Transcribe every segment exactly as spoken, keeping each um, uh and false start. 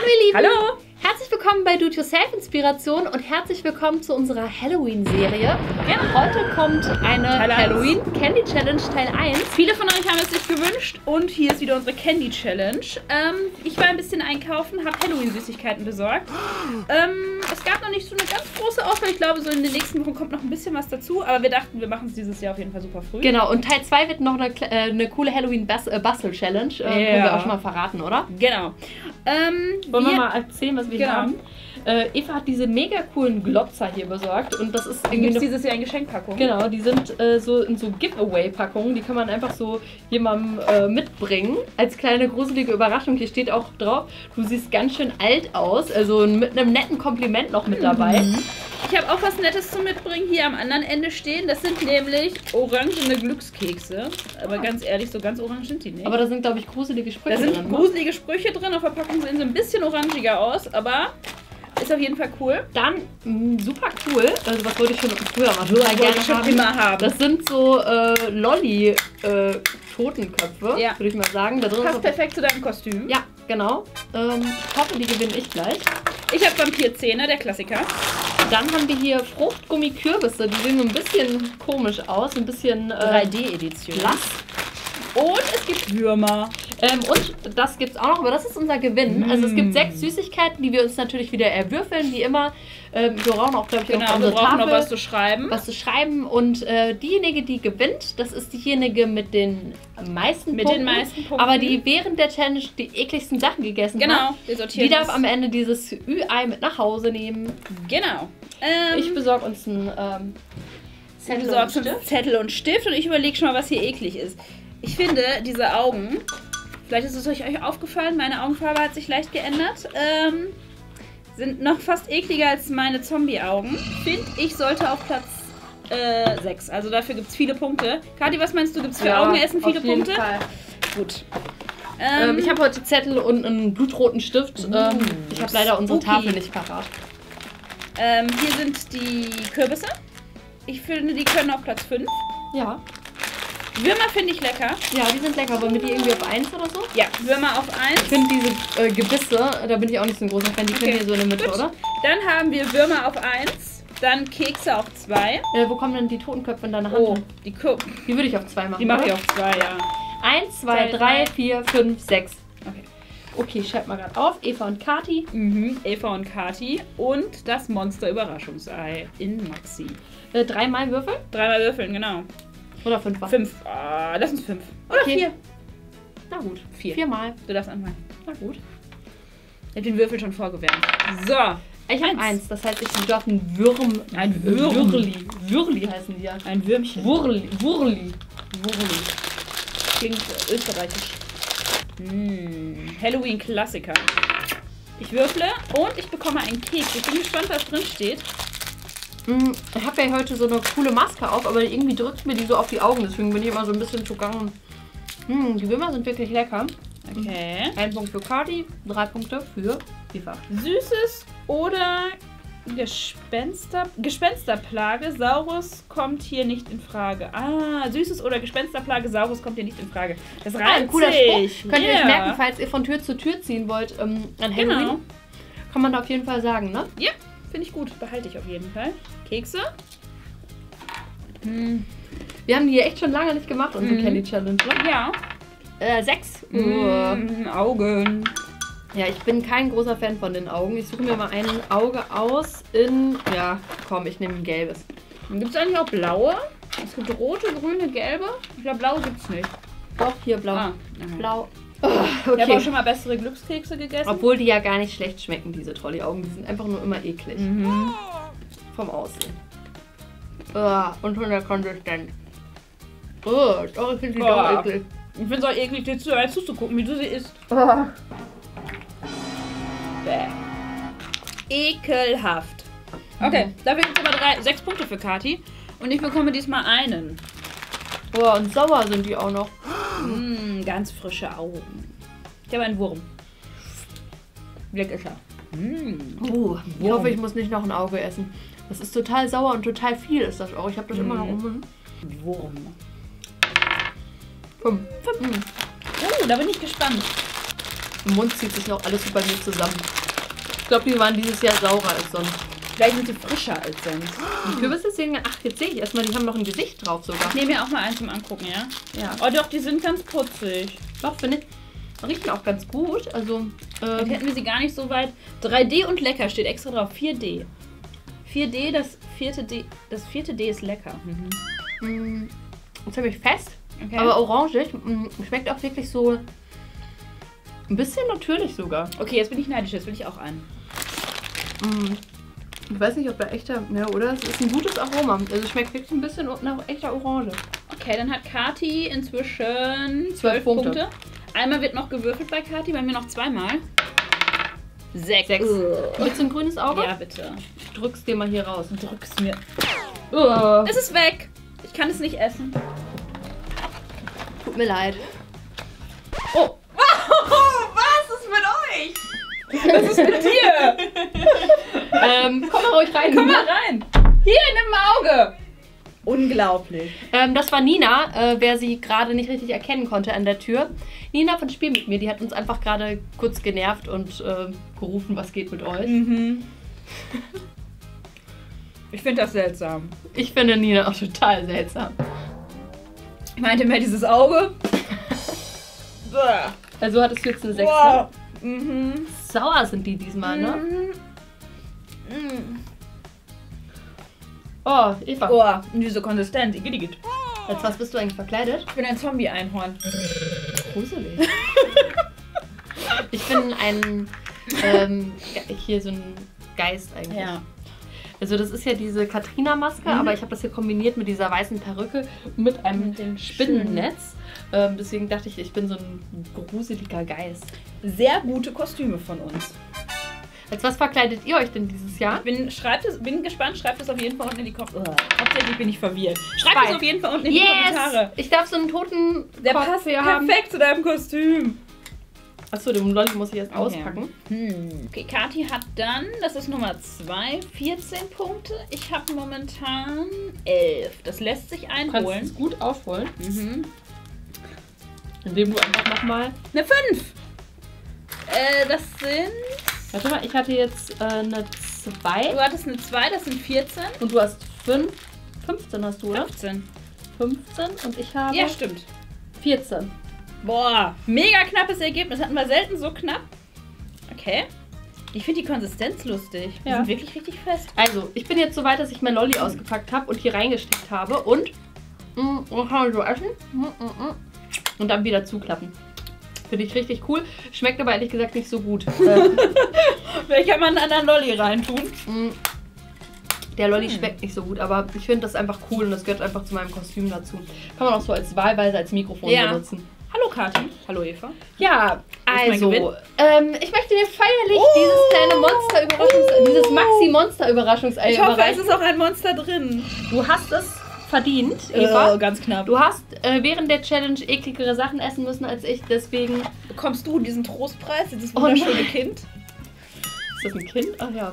ihr Lieben! Hallo! Herzlich willkommen bei Do-It-Yourself-Inspiration und herzlich willkommen zu unserer Halloween-Serie. Ja, heute kommt eine Halloween-Candy-Challenge Teil eins. Viele von euch haben es sich gewünscht und hier ist wieder unsere Candy-Challenge. Ähm, ich war ein bisschen einkaufen, habe Halloween-Süßigkeiten besorgt. Ähm, es gab noch nicht so eine ganz große Auswahl. Ich glaube, so in den nächsten Wochen kommt noch ein bisschen was dazu. Aber wir dachten, wir machen es dieses Jahr auf jeden Fall super früh. Genau, und Teil zwei wird noch eine, äh, eine coole Halloween-Bastel-Challenge. Äh, yeah. Können wir auch schon mal verraten, oder? Genau. Ähm, Wollen wir, wir mal erzählen, was wir genau. hier haben? Äh, Eva hat diese mega coolen Glotzer hier besorgt und das ist irgendwie gibt's dieses Jahr in Geschenkpackung. Genau, die sind äh, so in so Giveaway-Packungen, die kann man einfach so jemandem äh, mitbringen als kleine gruselige Überraschung. Hier steht auch drauf, du siehst ganz schön alt aus, also mit einem netten Kompliment noch mit dabei. Mhm. Ich habe auch was Nettes zum Mitbringen hier am anderen Ende stehen. Das sind nämlich orangene Glückskekse. Aber ganz ehrlich, so ganz orange sind die nicht. Aber da sind, glaube ich, gruselige Sprüche drin. Da sind drin, gruselige Sprüche drin. Auf der Verpackung sehen sie ein bisschen orangiger aus, aber ist auf jeden Fall cool. Dann, mh, super cool. Also was wollte ich schon früher mal total gerne schon haben. immer haben. Das sind so äh, Lolli-Totenköpfe, äh, ja. würde ich mal sagen. Da drin passt perfekt zu deinem Kostüm. Ja, genau. Ähm, ich hoffe, die gewinne ich gleich. Ich habe Vampirzähne, der Klassiker. Dann haben wir hier Fruchtgummikürbisse. Die sehen so ein bisschen komisch aus. Ein bisschen äh, drei D-Edition. Blass. Und es gibt Würmer. Ähm, und das gibt es auch noch, aber das ist unser Gewinn. Mm. Also es gibt sechs Süßigkeiten, die wir uns natürlich wieder erwürfeln, wie immer. Ähm, wir brauchen auch, glaube ich, genau, auf wir unsere brauchen Tafel noch was zu schreiben. Was zu schreiben. Und äh, diejenige, die gewinnt, das ist diejenige mit den meisten mit Punkten. Mit den meisten Punkten. Aber die während der Challenge die ekligsten Sachen gegessen genau, hat. Genau, die darf am Ende dieses Ü-Ei mit nach Hause nehmen. Genau. Ähm, ich besorge uns einen ähm, Zettel, und Stift. Zettel und Stift und ich überlege schon mal, was hier eklig ist. Ich finde, diese Augen, vielleicht ist es euch aufgefallen, meine Augenfarbe hat sich leicht geändert, ähm, sind noch fast ekliger als meine Zombie-Augen. Finde ich, sollte auf Platz äh, sechs. Also dafür gibt es viele Punkte. Kathi, was meinst du, gibt es für ja, Augenessen viele auf jeden Punkte? Fall. Gut. Ähm, ähm, ich habe heute Zettel und einen blutroten Stift. Uh, ähm, ich habe leider unsere spooky. Tafel nicht parat. Ähm, hier sind die Kürbisse. Ich finde, die können auf Platz fünf. Ja. Würmer finde ich lecker. Ja, die sind lecker. Wollen wir die irgendwie auf eins oder so? Ja, Würmer auf eins. Ich finde diese äh, Gebisse, da bin ich auch nicht so ein großer Fan. Die okay. können hier so in der Mitte, Gut. oder? Dann haben wir Würmer auf eins. Dann Kekse auf zwei. Äh, wo kommen denn die Totenköpfe in deine Hand? Oh, die Ko Die würde ich auf zwei machen. Die mache ich auf zwei, ja. eins, zwei, drei, vier, fünf, sechs. Okay. Okay, ich schreibe mal gerade auf. Eva und Kathi. Mhm, Eva und Kathi. Und das Monster-Überraschungsei in Maxi. Äh, dreimal Würfel? Dreimal würfeln, genau. Oder fünfmal? Fünf. Ah, lass uns fünf. Oder okay. vier. Na gut. Vier. Viermal. Du darfst anfangen. Na gut. Ich habe den Würfel schon vorgewärmt. So. Ich habe eins. eins. Das heißt, ich darf ein Würm. Ein Würm. Würli. Würli heißen die ja. Ein Würmchen. Wurli. Wurli. Wurli. Klingt österreichisch. Mmh. Halloween-Klassiker. Ich würfle und ich bekomme einen Keks. Ich bin gespannt, was drin steht. Ich habe ja heute so eine coole Maske auf, aber irgendwie drückt mir die so auf die Augen. Deswegen bin ich immer so ein bisschen zugange. Hm, die Würmer sind wirklich lecker. Okay. Ein Punkt für Kathi, drei Punkte für Eva. Süßes oder Gespenster, Gespensterplage. Saurus kommt hier nicht in Frage. Ah, Süßes oder Gespensterplage. Saurus kommt hier nicht in Frage. Das reimt ah, ein cooler sich. Spruch. Könnt ihr yeah. euch merken, falls ihr von Tür zu Tür ziehen wollt ähm, an Halloween. Genau. Kann man da auf jeden Fall sagen, ne? Ja, finde ich gut. Behalte ich auf jeden Fall. Kekse. Hm. Wir haben die echt schon lange nicht gemacht, unsere mhm. Candy Challenge, ne? Ja. Äh, sechs. Mm, Augen. Ja, ich bin kein großer Fan von den Augen. Ich suche mir mal ein Auge aus in... Ja, komm, ich nehme ein gelbes. Gibt es eigentlich auch blaue? Es gibt rote, grüne, gelbe. Ich glaube, blaue gibt es nicht. Doch, hier blau. Ah, blau. Oh, okay. Ich habe auch schon mal bessere Glückskekse gegessen. Obwohl die ja gar nicht schlecht schmecken, diese Trolley-Augen. Die sind einfach nur immer eklig. Mhm. Vom Aussehen. Oh, und von der Konsistenz. Oh, doch, ich finde die doch eklig. Ich finde es auch eklig, dir zu, zuzugucken, wie du sie isst. Oh. Bäh. Ekelhaft. Okay, mhm. dafür gibt es aber drei, sechs Punkte für Kathi. Und ich bekomme diesmal einen. Oh, und sauer sind die auch noch. Mm, ganz frische Augen. Ich habe einen Wurm. Leck ist er. Mm. Uh, ich hoffe, ich muss nicht noch ein Auge essen. Das ist total sauer und total viel ist das auch. Ich habe das mm. immer noch um. Wurm. Fünf. Fünf. Mm. Oh, da bin ich gespannt. Im Mund zieht sich noch alles so bei mir zusammen. Ich glaube, die waren dieses Jahr saurer als sonst. Vielleicht sind sie frischer als sonst. Die Kürbisse sehen, ach, jetzt sehe ich erstmal, die haben noch ein Gesicht drauf sogar. Ich nehme mir auch mal eins zum Angucken, ja? Ja. Oh doch, die sind ganz putzig. Doch, finde ich. Riechen auch ganz gut. Also, Dann ähm, hätten wir sie gar nicht so weit. drei D und lecker steht extra drauf. vier D. vier D, das vierte D. Das vierte D ist lecker. Mhm. mh, ziemlich fest, Okay. aber orangig. Mh, schmeckt auch wirklich so ein bisschen natürlich sogar. Okay, jetzt bin ich neidisch, jetzt will ich auch einen. Mh, ich weiß nicht, ob da echter, ja, oder? Es ist ein gutes Aroma. Also schmeckt wirklich ein bisschen nach echter Orange. Okay, dann hat Kati inzwischen Zwölf zwölf Punkte. Punkte. Einmal wird noch gewürfelt bei Kati, bei mir noch zweimal. Sechs. Sechs. Willst du ein grünes Auge? Ja, bitte. Ich drück's dir mal hier raus. Drück's mir. Uh, Es ist weg. Ich kann es nicht essen. tut mir leid. Oh. Was ist mit euch? Was ist mit dir? ähm, komm mal ruhig rein. Komm mal rein. Hier in dem Auge. Unglaublich. Ähm, das war Nina, äh, wer sie gerade nicht richtig erkennen konnte an der Tür. Nina von Spiel mit mir, die hat uns einfach gerade kurz genervt und äh, gerufen, was geht mit euch. Mhm. Ich finde das seltsam. Ich finde Nina auch total seltsam. Ich meinte mehr dieses Auge. Also hattest du jetzt eine sechs. Wow. Mhm. Sauer sind die diesmal, ne? Mhm. Mhm. Oh, Eva. Oh, und diese Konsistenz. Igidigit. Als was bist du eigentlich verkleidet? Ich bin ein Zombie-Einhorn. Gruselig. Ich bin ein, ähm, hier so ein Geist eigentlich. Ja. Also das ist ja diese Katrina-Maske, Mhm. aber ich habe das hier kombiniert mit dieser weißen Perücke mit einem Mit dem Spinnennetz. Ähm, deswegen dachte ich, ich bin so ein gruseliger Geist. Sehr gute Kostüme von uns. Als was verkleidet ihr euch denn dieses Jahr? Ich bin, schreibt es, bin gespannt, schreibt es auf jeden Fall unten in die Kommentare. Hauptsächlich bin ich verwirrt. Schreibt Zwei. es auf jeden Fall unten in die Kommentare. Ich darf so einen toten Der Kopf passt hier haben. perfekt zu deinem Kostüm. Achso, den Lolli muss ich erst Okay. auspacken. Hm. Okay, Kathi hat dann, das ist Nummer zwei, vierzehn Punkte. Ich habe momentan elf. Das lässt sich Du kannst einholen. es gut aufholen, Mhm. indem du einfach nochmal... Eine fünf. Äh, das sind... Warte mal, ich hatte jetzt äh, eine zwei Du hattest eine zwei, das sind vierzehn. und du hast fünf. fünfzehn hast du, oder? fünfzehn. fünfzehn und ich habe Ja, stimmt. vierzehn. Boah, mega knappes Ergebnis. Hatten wir selten so knapp. Okay. Ich finde die Konsistenz lustig. Die Ja. sind wirklich richtig fest. Also, ich bin jetzt so weit, dass ich mein Lolli ausgepackt habe und hier reingesteckt habe und mm, und kann so essen mm, mm, mm, und dann wieder zuklappen. Finde ich richtig cool. Schmeckt aber ehrlich gesagt nicht so gut. äh, Vielleicht kann man einen anderen Lolli reintun. mm, der Lolli Hm. schmeckt nicht so gut, aber ich finde das einfach cool und das gehört einfach zu meinem Kostüm dazu. Kann man auch so als wahlweise als Mikrofon Ja. benutzen. Hallo Kathi. Hallo Eva. Ja, mein also, Gewinn? ähm, ich möchte dir feierlich Oh! dieses kleine Monster-Überraschungsei, dieses Maxi-Monster-Überraschungsei Ich hoffe, es überreichen. ist auch ein Monster drin. Du hast es verdient, Eva. Oh, ganz knapp. Du hast äh, während der Challenge ekligere Sachen essen müssen als ich, deswegen... Bekommst du diesen Trostpreis, dieses Oh wunderschöne nein. Kind? Ist das ein Kind? Ach ja.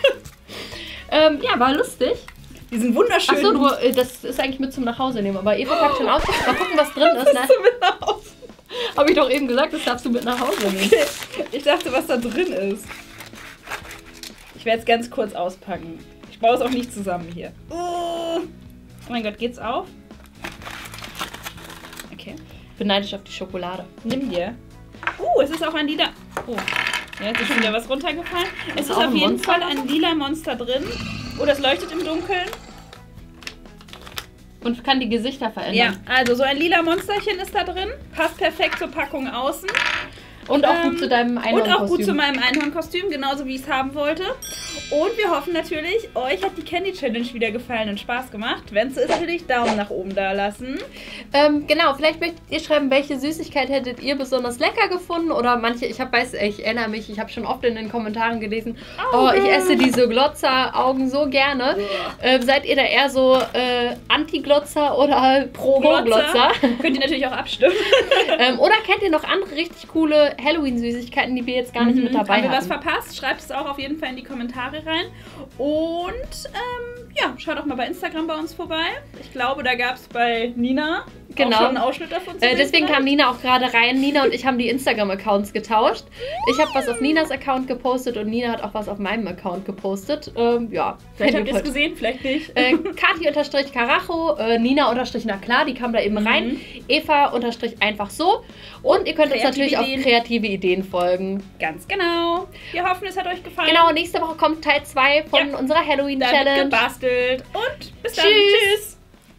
ähm, ja, war lustig. Diesen wunderschönen... Achso, du, äh, das ist eigentlich mit zum Nachhause nehmen, aber Eva packt schon aus. Mal gucken, was drin ist, ne? du mit nach Hause? Habe ich doch eben gesagt, das darfst du mit nach Hause nehmen. Okay. Ich dachte, was da drin ist. Ich werde es ganz kurz auspacken. Ich baue es auch nicht zusammen hier. Oh mein Gott, geht's auf? Okay. Ich bin neidisch auf die Schokolade. Nimm dir. Uh, es ist auch ein lila... Oh, ja, jetzt ist schon wieder was runtergefallen. Es Ist ist auch auf ein jeden Monster Fall ein lila Monster drin. Oh, das leuchtet im Dunkeln. Und kann die Gesichter Ja, verändern. also so ein lila Monsterchen ist da drin. Passt perfekt zur Packung außen. Und auch Ähm, gut zu deinem Und auch Einhornkostüm. gut zu meinem Einhornkostüm, genauso wie ich es haben wollte. Und wir hoffen natürlich, euch hat die Candy Challenge wieder gefallen und Spaß gemacht. Wenn es so ist, natürlich Daumen nach oben da lassen. Ähm, genau, vielleicht möchtet ihr schreiben, welche Süßigkeit hättet ihr besonders lecker gefunden oder manche, ich hab, weiß, ich erinnere mich, ich habe schon oft in den Kommentaren gelesen, oh, ich esse diese Glotzer-Augen so gerne. Äh, seid ihr da eher so äh, Anti-Glotzer oder Pro-Glotzer? Könnt ihr natürlich auch abstimmen. ähm, oder kennt ihr noch andere richtig coole Halloween-Süßigkeiten, die wir jetzt gar nicht mit dabei Haben wir was haben? verpasst? Schreibt es auch auf jeden Fall in die Kommentare rein. Und ähm, ja, schaut auch mal bei Instagram bei uns vorbei. Ich glaube, da gab es bei Nina Genau. Auch schon einen Ausschnitt davon zu äh, Deswegen sehen, kam Nina auch gerade rein. Nina und ich haben die Instagram-Accounts getauscht. Ich habe was auf Ninas Account gepostet und Nina hat auch was auf meinem Account gepostet. Ähm, ja. Vielleicht habt ihr es gesehen, vielleicht nicht. Äh, Kati-Karacho, äh, Nina-na klar, die kam da eben Mhm. rein. Eva-einfach so. Und ihr könnt uns Kreative natürlich Ideen. auf kreative Ideen folgen. Ganz genau. Wir hoffen, es hat euch gefallen. Genau, nächste Woche kommt Teil zwei von Ja. unserer Da wird Halloween-Challenge. gebastelt. Und bis dann. Tschüss. Tschüss.